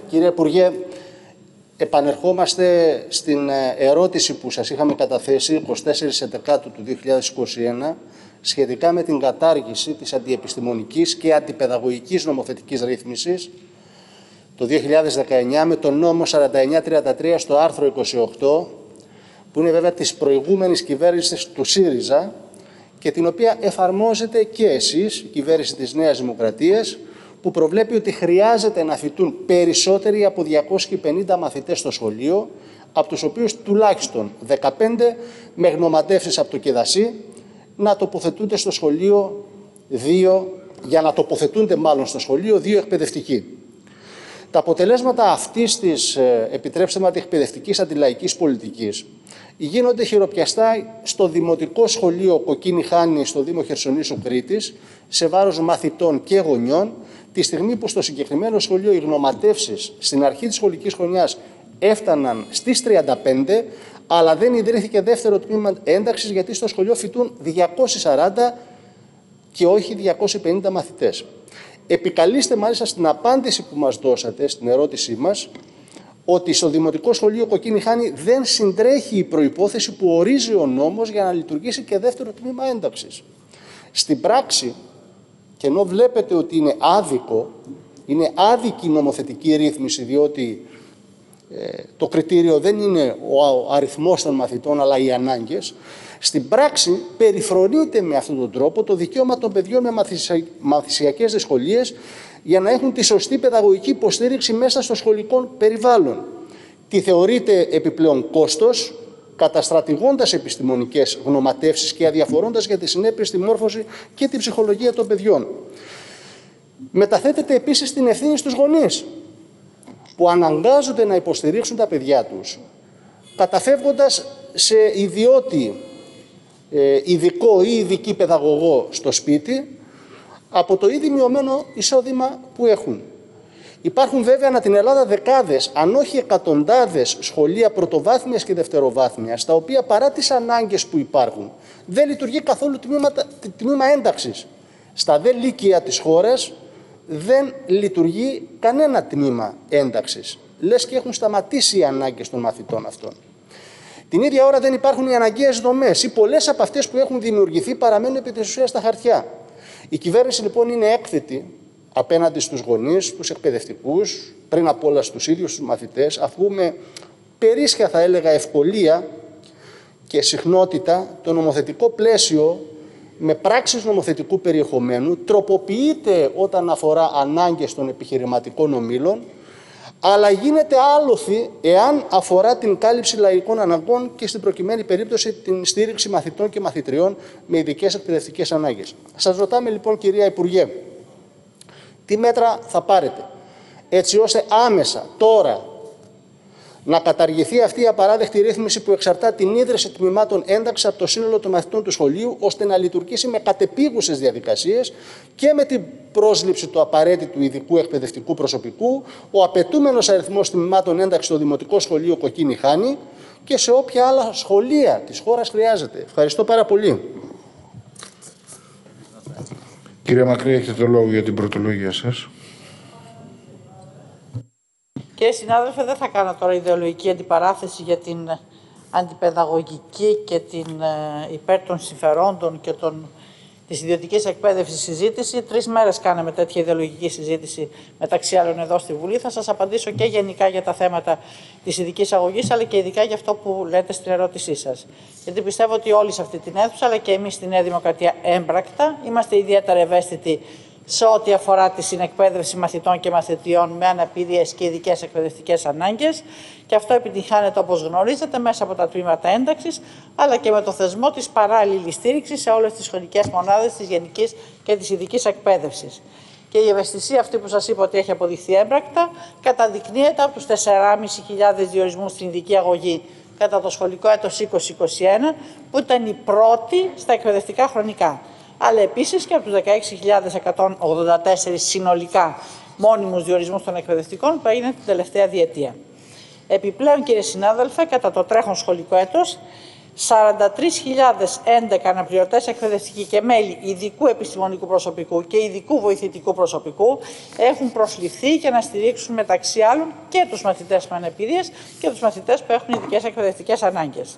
Κύριε Υπουργέ, επανερχόμαστε στην ερώτηση που σας είχαμε καταθέσει 24 Σεπτεμβρίου του 2021 σχετικά με την κατάργηση της αντιεπιστημονικής και αντιπαιδαγωγικής νομοθετικής ρύθμισης το 2019 με τον νόμο 4933 στο άρθρο 28, που είναι βέβαια της προηγούμενης κυβέρνησης του ΣΥΡΙΖΑ και την οποία εφαρμόζετε και εσείς, η κυβέρνηση της Νέας Δημοκρατίας, που προβλέπει ότι χρειάζεται να φοιτούν περισσότεροι από 250 μαθητές στο σχολείο, από τους οποίους τουλάχιστον 15 με γνωματεύσεις από το ΚΕΔΑΣΥ να τοποθετούνται στο σχολείο δύο εκπαιδευτικοί. Τα αποτελέσματα αυτής της, επιτρέψτε μου, αντιεκπαιδευτικής αντιλαϊκής πολιτικής γίνονται χειροπιαστά στο Δημοτικό Σχολείο Κοκκίνη Χάνη στο Δήμο Χερσονήσου Κρήτης, σε βάρος μαθητών και γονιών, τη στιγμή που στο συγκεκριμένο σχολείο οι γνωματεύσεις στην αρχή της σχολικής χρονιάς έφταναν στις 35, αλλά δεν ιδρύθηκε δεύτερο τμήμα ένταξης, γιατί στο σχολείο φοιτούν 240 και όχι 250 μαθητές. Επικαλείστε μάλιστα στην απάντηση που μας δώσατε στην ερώτησή μας ότι στο Δημοτικό Σχολείο Κοκκίνη Χάνη δεν συντρέχει η προϋπόθεση που ορίζει ο νόμος για να λειτουργήσει και δεύτερο τμήμα ένταξης. Στην πράξη, και ενώ βλέπετε ότι είναι άδικη η νομοθετική ρύθμιση, διότι το κριτήριο δεν είναι ο αριθμός των μαθητών αλλά οι ανάγκες, στην πράξη περιφρονείται με αυτόν τον τρόπο το δικαίωμα των παιδιών με μαθησιακές δυσκολίες για να έχουν τη σωστή παιδαγωγική υποστήριξη μέσα στο σχολικό περιβάλλον. Τι θεωρείται επιπλέον κόστος, καταστρατηγώντας επιστημονικές γνωματεύσεις και αδιαφορώντας για τις συνέπειες στη μόρφωση και την ψυχολογία των παιδιών. Μεταθέτεται επίσης την ευθύνη στους γονείς, που αναγκάζονται να υποστηρίξουν τα παιδιά τους, καταφεύγοντας σε ιδιώτη ειδικό ή ειδική παιδαγωγό στο σπίτι, από το ήδη μειωμένο εισόδημα που έχουν. Υπάρχουν βέβαια ανά την Ελλάδα δεκάδες, αν όχι εκατοντάδες σχολεία πρωτοβάθμιας και δευτεροβάθμιας, στα οποία παρά τις ανάγκες που υπάρχουν, δεν λειτουργεί καθόλου τμήμα ένταξης. Στα δε λύκεια της χώρας δεν λειτουργεί κανένα τμήμα ένταξης. Λες και έχουν σταματήσει οι ανάγκες των μαθητών αυτών. Την ίδια ώρα δεν υπάρχουν οι αναγκαίες δομές ή πολλές από αυτές που έχουν δημιουργηθεί παραμένουν επί της ουσίας στα χαρτιά. Η κυβέρνηση λοιπόν είναι έκθετη απέναντι στους γονείς, στους εκπαιδευτικούς, πριν απ' όλα στους ίδιους τους μαθητές, αφού με περίσσια, θα έλεγα, ευκολία και συχνότητα το νομοθετικό πλαίσιο με πράξεις νομοθετικού περιεχομένου τροποποιείται όταν αφορά ανάγκες των επιχειρηματικών ομίλων, αλλά γίνεται άλοθη εάν αφορά την κάλυψη λαϊκών αναγκών και στην προκειμένη περίπτωση την στήριξη μαθητών και μαθητριών με ειδικές εκπαιδευτικές ανάγκες. Σας ρωτάμε λοιπόν, κυρία Υπουργέ, τι μέτρα θα πάρετε έτσι ώστε άμεσα τώρα να καταργηθεί αυτή η απαράδεκτη ρύθμιση που εξαρτά την ίδρυση τμήματων ένταξης από το σύνολο των μαθητών του σχολείου, ώστε να λειτουργήσει με κατεπίγουσες διαδικασίες και με την πρόσληψη του απαραίτητου ειδικού εκπαιδευτικού προσωπικού, ο απαιτούμενος αριθμός τμήματων ένταξης στο Δημοτικό Σχολείο Κοκκίνη Χάνη και σε όποια άλλα σχολεία της χώρας χρειάζεται. Ευχαριστώ πάρα πολύ. Κύριε Μακρύ, έχετε το λόγο για την πρωτολογία σας. Κύριε συνάδελφε, δεν θα κάνω τώρα ιδεολογική αντιπαράθεση για την αντιπαιδαγωγική και την υπέρ των συμφερόντων και της ιδιωτικής εκπαίδευσης συζήτηση. 3 μέρες κάναμε τέτοια ιδεολογική συζήτηση μεταξύ άλλων εδώ στη Βουλή. Θα σας απαντήσω και γενικά για τα θέματα της ειδικής αγωγής, αλλά και ειδικά για αυτό που λέτε στην ερώτησή σας. Γιατί πιστεύω ότι όλοι σε αυτή την αίθουσα, αλλά και εμείς στη Νέα Δημοκρατία έμπρακτα, είμαστε ιδιαίτερα ευαίσθητοι σε ό,τι αφορά τη συνεκπαίδευση μαθητών και μαθητριών με αναπηρίες και ειδικές εκπαιδευτικές ανάγκες. Και αυτό επιτυγχάνεται, όπως γνωρίζετε, μέσα από τα τμήματα ένταξης, αλλά και με το θεσμό της παράλληλης στήριξης σε όλες τις σχολικές μονάδες της γενικής και της ειδικής εκπαίδευσης. Και η ευαισθησία αυτή που σας είπα ότι έχει αποδειχθεί έμπρακτα καταδεικνύεται από τους 4.500 διορισμούς στην ειδική αγωγή κατά το σχολικό έτος 2021, που ήταν η πρώτη στα εκπαιδευτικά χρονικά. Αλλά επίσης και από τους 16.184 συνολικά μόνιμους διορισμούς των εκπαιδευτικών που έγιναν την τελευταία διετία. Επιπλέον, κύριε συνάδελφε, κατά το τρέχον σχολικό έτος 43.011 αναπληρωτές εκπαιδευτικοί και μέλη ειδικού επιστημονικού προσωπικού και ειδικού βοηθητικού προσωπικού έχουν προσληφθεί για να στηρίξουν μεταξύ άλλων και τους μαθητές με αναπηρίες και τους μαθητές που έχουν ειδικές εκπαιδευτικές ανάγκες.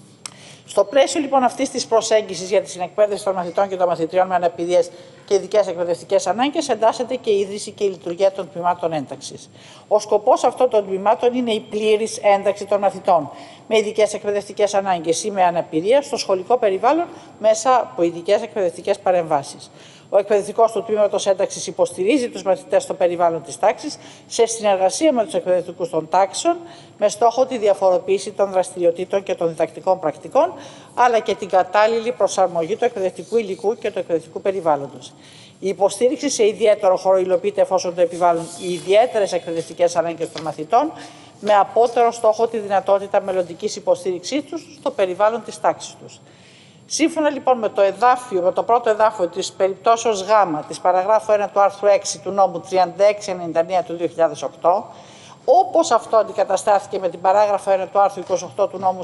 Στο πλαίσιο λοιπόν αυτής της προσέγγισης για τη συνεκπαίδευση των μαθητών και των μαθητριών με αναπηρίες και ειδικές εκπαιδευτικές ανάγκες εντάσσεται και η ίδρυση και η λειτουργία των τμήματων ένταξης. Ο σκοπός αυτών των τμήματων είναι η πλήρης ένταξη των μαθητών με ειδικές εκπαιδευτικές ανάγκες ή με αναπηρία στο σχολικό περιβάλλον μέσα από ειδικές εκπαιδευτικές παρεμβάσεις. Ο εκπαιδευτικός του τμήματος ένταξης υποστηρίζει τους μαθητές στο περιβάλλον της τάξης σε συνεργασία με τους εκπαιδευτικούς των τάξεων με στόχο τη διαφοροποίηση των δραστηριοτήτων και των διδακτικών πρακτικών αλλά και την κατάλληλη προσαρμογή του εκπαιδευτικού υλικού και του εκπαιδευτικού περιβάλλοντος. Η υποστήριξη σε ιδιαίτερο χώρο υλοποιείται εφόσον το επιβάλλουν οι ιδιαίτερες εκπαιδευτικές ανάγκες των μαθητών με απότερο στόχο τη δυνατότητα μελλοντικής υποστήριξής τους στο περιβάλλον της τάξης τους. Σύμφωνα λοιπόν με το πρώτο εδάφιο της περιπτώσεως Γ της παραγράφου 1 του άρθρου 6 του νόμου 3699 του 2008, όπως αυτό αντικαταστάθηκε με την παράγραφο 1 του άρθρου 28 του νόμου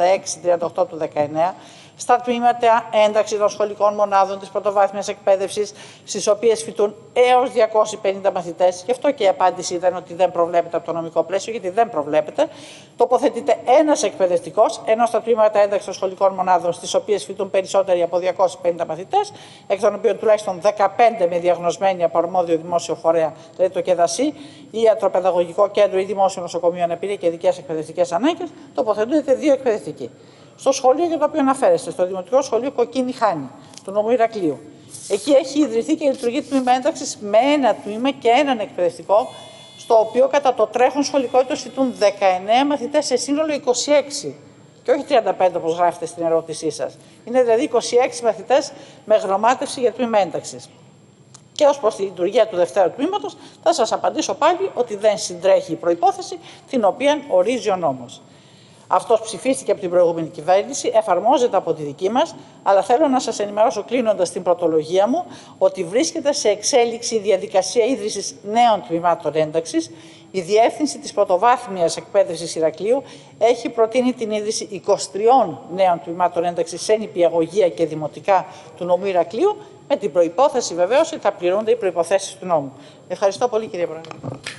4638 του 19, στα τμήματα ένταξη των σχολικών μονάδων της πρωτοβάθμιας εκπαίδευσης, στις οποίες φοιτούν έως 250 μαθητές, γι' αυτό και η απάντηση ήταν ότι δεν προβλέπεται από το νομικό πλαίσιο, γιατί δεν προβλέπεται, τοποθετείται ένας εκπαιδευτικός, ενώ στα τμήματα ένταξη των σχολικών μονάδων, στις οποίες φοιτούν περισσότεροι από 250 μαθητές, εκ των οποίων τουλάχιστον 15 με διαγνωσμένοι από αρμόδιο δημόσιο φορέα, δηλαδή το ΚΕΔΑΣΥ, ή ιατροπαιδαγωγικό κέντρο ή δημόσιο νοσοκομείο αναπηρία και ειδικές εκπαιδευτικές ανάγκες, τοποθετούνται 2 εκπαιδευτικοί. Στο σχολείο για το οποίο αναφέρεστε, στο Δημοτικό Σχολείο Κοκκίνη Χάνη, του νομού Ηρακλείου. Εκεί έχει ιδρυθεί και λειτουργεί τμήμα ένταξης με ένα τμήμα και έναν εκπαιδευτικό, στο οποίο κατά το τρέχον σχολικό έτος φοιτούν 19 μαθητές σε σύνολο 26. Και όχι 35 όπως γράφετε στην ερώτησή σας. Είναι δηλαδή 26 μαθητές με γνωμάτευση για τμήμα ένταξης. Και ως προς τη λειτουργία του δευτέρου τμήματος, θα σας απαντήσω πάλι ότι δεν συντρέχει η προϋπόθεση την οποία ορίζει ο νόμος. Αυτός ψηφίστηκε από την προηγούμενη κυβέρνηση, εφαρμόζεται από τη δική μας, αλλά θέλω να σας ενημερώσω κλείνοντας την πρωτολογία μου ότι βρίσκεται σε εξέλιξη η διαδικασία ίδρυσης νέων τμήματων ένταξης. Η Διεύθυνση της Πρωτοβάθμιας Εκπαίδευσης Ηρακλείου έχει προτείνει την ίδρυση 23 νέων τμήματων ένταξης σε νηπιαγωγεία και δημοτικά του νομού Ηρακλείου, με την προϋπόθεση βεβαίως ότι θα πληρούνται οι προϋποθέσεις του νόμου. Ευχαριστώ πολύ, κύριε Πρόεδρε.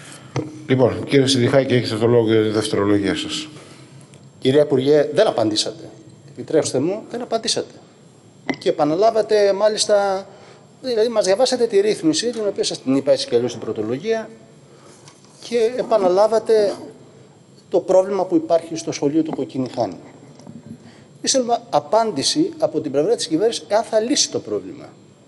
Λοιπόν, κύριε Συνδυχάκη, έχετε το λόγο για τη δευτερολογία σας. Κυρία Υπουργέ, δεν απαντήσατε. Επιτρέψτε μου, δεν απαντήσατε. Και επαναλάβατε, μάλιστα, δηλαδή μας διαβάσατε τη ρύθμιση, την οποία σας την είπα έτσι και αλλιώς στην πρωτολογία, και επαναλάβατε το πρόβλημα που υπάρχει στο σχολείο του Κοκκίνη Χάνη. Ήθελα απάντηση από την πλευρά της κυβέρνησης αν θα λύσει το πρόβλημα.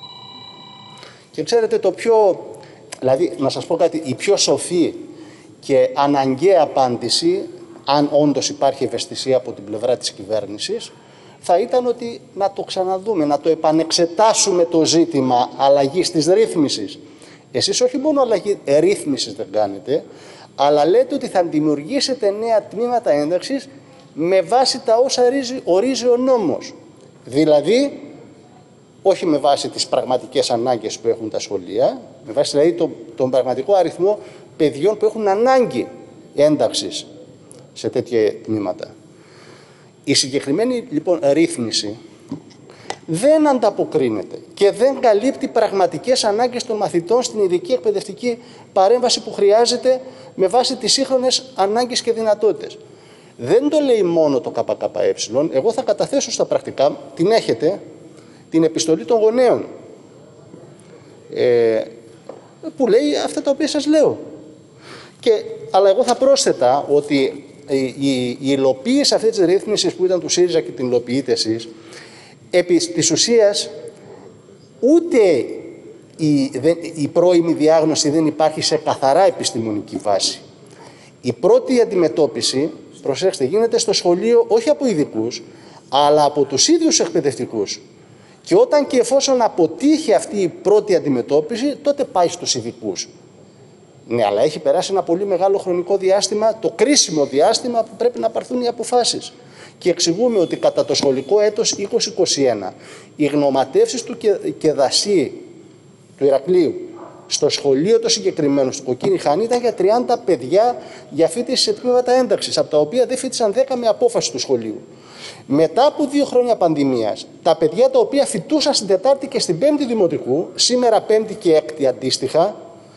Και ξέρετε το πιο, δηλαδή να σας πω κάτι, η πιο σοφή και αναγκαία απάντηση, αν όντως υπάρχει ευαισθησία από την πλευρά της κυβέρνησης, θα ήταν ότι να το ξαναδούμε, να το επανεξετάσουμε το ζήτημα αλλαγής της ρύθμισης. Εσείς όχι μόνο αλλαγή ρύθμισης δεν κάνετε, αλλά λέτε ότι θα δημιουργήσετε νέα τμήματα ένταξης με βάση τα όσα ορίζει ο νόμος. Δηλαδή, όχι με βάση τις πραγματικές ανάγκες που έχουν τα σχολεία, με βάση δηλαδή τον πραγματικό αριθμό παιδιών που έχουν ανάγκη ένταξης σε τέτοια τμήματα. Η συγκεκριμένη λοιπόν ρύθμιση δεν ανταποκρίνεται και δεν καλύπτει πραγματικές ανάγκες των μαθητών στην ειδική εκπαιδευτική παρέμβαση που χρειάζεται με βάση τις σύγχρονες ανάγκες και δυνατότητες. Δεν το λέει μόνο το ΚΚΕ. Εγώ θα καταθέσω στα πρακτικά, την έχετε, την επιστολή των γονέων, που λέει αυτά τα οποία σας λέω. Αλλά εγώ θα πρόσθετα ότι η υλοποίηση αυτής της ρύθμισης που ήταν του ΣΥΡΙΖΑ και την υλοποιείτε εσείς, επί της ουσίας ούτε η πρώιμη διάγνωση δεν υπάρχει σε καθαρά επιστημονική βάση. Η πρώτη αντιμετώπιση, προσέξτε, γίνεται στο σχολείο όχι από ειδικούς, αλλά από τους ίδιους εκπαιδευτικούς. Και όταν και εφόσον αποτύχει αυτή η πρώτη αντιμετώπιση, τότε πάει στους ειδικούς. Ναι, αλλά έχει περάσει ένα πολύ μεγάλο χρονικό διάστημα, το κρίσιμο διάστημα που πρέπει να πάρθουν οι αποφάσεις. Και εξηγούμε ότι κατά το σχολικό έτος 2021 οι γνωματεύσεις του ΚΕΔΑΣΥ του Ηρακλείου στο σχολείο το συγκεκριμένο, στο Κοκκίνη Χάνη, ήταν για 30 παιδιά για φοιτηση σε τμήματα ένταξης, από τα οποία δεν φοιτησαν 10 με απόφαση του σχολείου. Μετά από 2 χρόνια πανδημίας, τα παιδιά τα οποία φοιτούσαν στην 4η και στην 5η Δημοτικού, σήμερα 5η και 6η αντίστοιχα,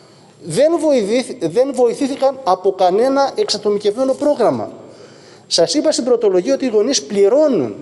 δεν βοηθήθηκαν από κανένα εξατομικευμένο πρόγραμμα. Σας είπα στην πρωτολογία ότι οι γονείς πληρώνουν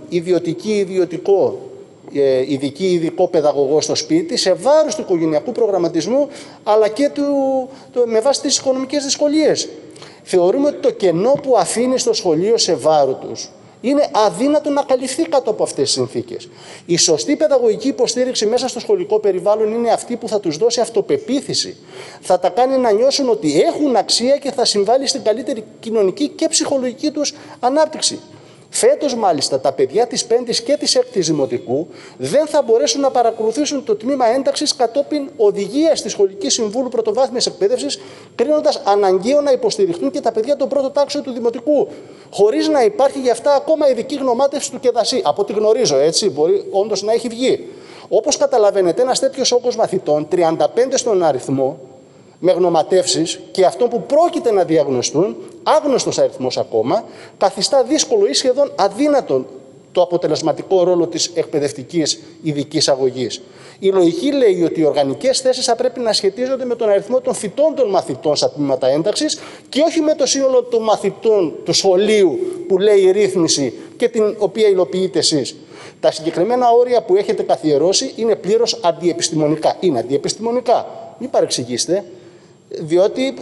ειδικό παιδαγωγό στο σπίτι σε βάρος του οικογενειακού προγραμματισμού, αλλά και με βάση τις οικονομικές δυσκολίες. Θεωρούμε ότι το κενό που αφήνει στο σχολείο σε βάρο τους είναι αδύνατο να καλυφθεί κάτω από αυτές τις συνθήκες. Η σωστή παιδαγωγική υποστήριξη μέσα στο σχολικό περιβάλλον είναι αυτή που θα τους δώσει αυτοπεποίθηση. Θα τα κάνει να νιώσουν ότι έχουν αξία και θα συμβάλλει στην καλύτερη κοινωνική και ψυχολογική τους ανάπτυξη. Φέτος, μάλιστα, τα παιδιά της 5ης και της 6ης Δημοτικού δεν θα μπορέσουν να παρακολουθήσουν το τμήμα ένταξης κατόπιν οδηγίας της Σχολική Συμβούλου Πρωτοβάθμιας Εκπαίδευσης, κρίνοντας αναγκαίο να υποστηριχτούν και τα παιδιά των πρώτων τάξεων του Δημοτικού, χωρίς να υπάρχει γι' αυτά ακόμα ειδική γνωμάτευση του ΚΕΔΑΣΥ. Από ό,τι γνωρίζω, έτσι, μπορεί όντως να έχει βγει. Όπως καταλαβαίνετε, ένας τέτοιος όγκος μαθητών, 35 στον αριθμό, με γνωματεύσεις και αυτό που πρόκειται να διαγνωστούν, άγνωστος αριθμός ακόμα, καθιστά δύσκολο ή σχεδόν αδύνατον το αποτελεσματικό ρόλο της εκπαιδευτικής ειδικής αγωγής. Η λογική λέει ότι οι οργανικές θέσεις θα πρέπει να σχετίζονται με τον αριθμό των φοιτών των μαθητών στα τμήματα ένταξης και όχι με το σύνολο των μαθητών του σχολείου που λέει η ρύθμιση και την οποία υλοποιείτε εσείς. Τα συγκεκριμένα όρια που έχετε καθιερώσει είναι πλήρως αντιεπιστημονικά. Είναι αντιεπιστημονικά. Μην παρεξηγήσετε. Διότι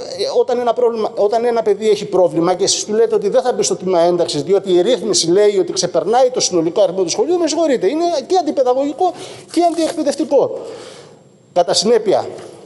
όταν ένα παιδί έχει πρόβλημα και εσείς του λέτε ότι δεν θα μπει στο τμήμα ένταξης, διότι η ρύθμιση λέει ότι ξεπερνάει το συνολικό αριθμό του σχολείου, με συγχωρείτε, είναι και αντιπαιδαγωγικό και αντιεκπαιδευτικό. Κατά συνέπεια,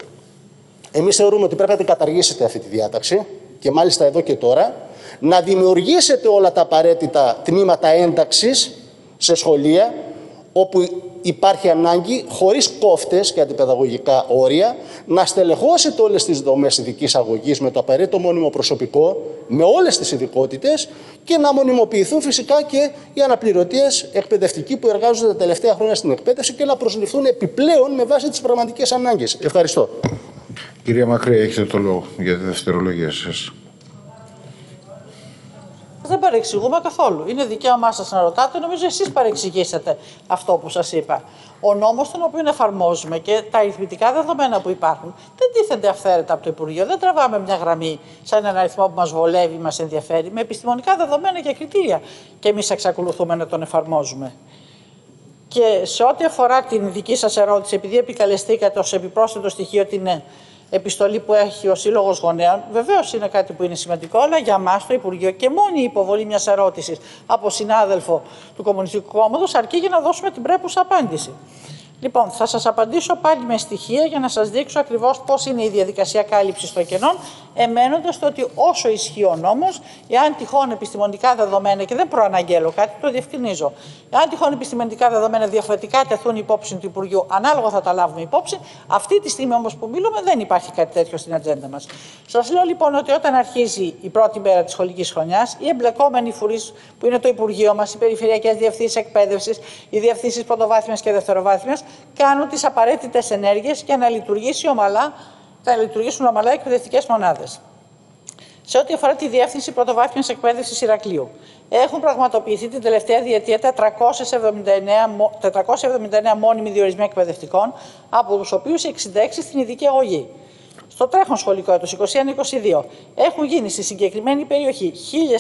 εμείς θεωρούμε ότι πρέπει να την καταργήσετε αυτή τη διάταξη και μάλιστα εδώ και τώρα, να δημιουργήσετε όλα τα απαραίτητα τμήματα ένταξης σε σχολεία, όπου υπάρχει ανάγκη, χωρίς κόφτες και αντιπαιδαγωγικά όρια, να στελεχώσετε όλες τις δομές ειδικής αγωγής με το απαραίτητο μόνιμο προσωπικό, με όλες τις ειδικότητες και να μονιμοποιηθούν φυσικά και οι αναπληρωτές εκπαιδευτικοί που εργάζονται τα τελευταία χρόνια στην εκπαίδευση και να προσληφθούν επιπλέον με βάση τις πραγματικές ανάγκες. Ευχαριστώ. Κυρία Μακρύ, έχετε το λόγο για τη δευτερολογία σας. Δεν παρεξηγούμε καθόλου. Είναι δικαίωμά σας να ρωτάτε. Νομίζω εσείς παρεξηγήσατε αυτό που σας είπα. Ο νόμος τον οποίο εφαρμόζουμε και τα αριθμητικά δεδομένα που υπάρχουν δεν τίθενται αυθαίρετα από το Υπουργείο. Δεν τραβάμε μια γραμμή σαν έναν αριθμό που μας βολεύει, μας ενδιαφέρει, με επιστημονικά δεδομένα και κριτήρια. Και εμείς εξακολουθούμε να τον εφαρμόζουμε. Και σε ό,τι αφορά την δική σας ερώτηση, επειδή επικαλεστήκατε ως επιπρόσθετο στοιχείο την επιστολή που έχει ο Σύλλογος Γονέων, βεβαίως είναι κάτι που είναι σημαντικό, αλλά για μας το Υπουργείο και μόνη η υποβολή μιας ερώτησης από συνάδελφο του Κομμουνιστικού Κόμματος αρκεί για να δώσουμε την πρέπουσα απάντηση. Λοιπόν, θα σας απαντήσω πάλι με στοιχεία για να σας δείξω ακριβώς πώς είναι η διαδικασία κάλυψης των κενών, εμένοντας το ότι όσο ισχύει ο νόμος, εάν τυχόν επιστημονικά δεδομένα, και δεν προαναγγέλω κάτι, το διευκρινίζω, εάν τυχόν επιστημονικά δεδομένα διαφορετικά τεθούν υπόψη του Υπουργείου, ανάλογα θα τα λάβουμε υπόψη. Αυτή τη στιγμή όμως που μιλούμε, δεν υπάρχει κάτι τέτοιο στην ατζέντα μας. Σας λέω λοιπόν ότι όταν αρχίζει η πρώτη μέρα της σχολικής χρονιάς, οι εμπλεκόμενοι φορείς που είναι το Υπουργείο μας, οι περιφερειακές διευθύνσεις εκπαίδευσης, οι διευθύνσεις πρωτοβάθμιας και δευτεροβάθμιας, κάνουν τις απαραίτητες ενέργειες για να λειτουργήσουν ομαλά οι εκπαιδευτικές μονάδες. Σε ό,τι αφορά τη Διεύθυνση Πρωτοβάθμιας Εκπαίδευσης Ηρακλείου, έχουν πραγματοποιηθεί την τελευταία διετία 479 μόνιμοι διορισμοί εκπαιδευτικών, από τους οποίους 66 στην ειδική αγωγή. Στο τρέχον σχολικό έτος 21-22 έχουν γίνει στη συγκεκριμένη περιοχή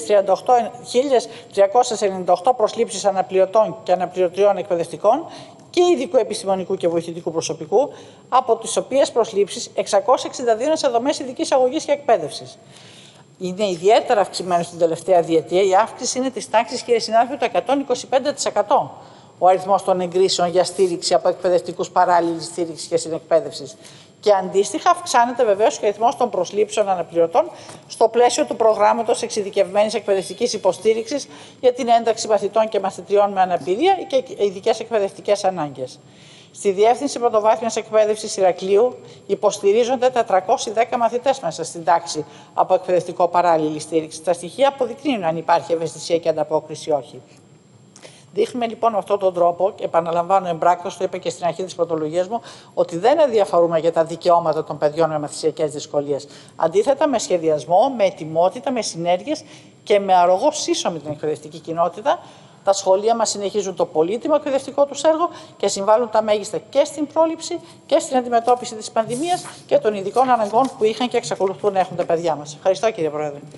1.398 προσλήψεις αναπληρωτών και αναπληρωτριών εκπαιδευτικών και ειδικού επιστημονικού και βοηθητικού προσωπικού, από τις οποίες προσλήψεις 662 είναι σε δομές ειδικής αγωγής και εκπαίδευσης. Είναι ιδιαίτερα αυξημένο στην τελευταία διετία. Η αύξηση είναι της τάξης, κύριε συνάδελφε, του 125%. Ο αριθμός των εγκρίσεων για στήριξη από εκπαιδευτικούς παράλληλης στήριξης και συνεκπαίδευσης. Και αντίστοιχα αυξάνεται βεβαίως και ο αριθμός των προσλήψεων αναπληρωτών στο πλαίσιο του προγράμματος εξειδικευμένης εκπαιδευτικής υποστήριξης για την ένταξη μαθητών και μαθητριών με αναπηρία και ειδικές εκπαιδευτικές ανάγκες. Στη Διεύθυνση Πρωτοβάθμιας Εκπαίδευσης Ηρακλείου υποστηρίζονται 410 μαθητές μέσα στην τάξη από εκπαιδευτικό παράλληλη στήριξη. Τα στοιχεία αποδεικνύουν αν υπάρχει ευαισθησία και ανταπόκριση ή όχι. Δείχνουμε λοιπόν με αυτόν τον τρόπο, και επαναλαμβάνω εμπράκτος, το είπα και στην αρχή της πρωτολογίας μου, ότι δεν ενδιαφερούμε για τα δικαιώματα των παιδιών με μαθησιακές δυσκολίες. Αντίθετα, με σχεδιασμό, με ετοιμότητα, με συνέργειες και με αρρωγό σύσσωμη την εκπαιδευτική κοινότητα, Τα σχολεία μας συνεχίζουν το πολύτιμο εκπαιδευτικό τους έργο και συμβάλλουν τα μέγιστα και στην πρόληψη και στην αντιμετώπιση της πανδημίας και των ειδικών αναγκών που είχαν και εξακολουθούν να έχουν τα παιδιά μας. Ευχαριστώ, κύριε Πρόεδρε.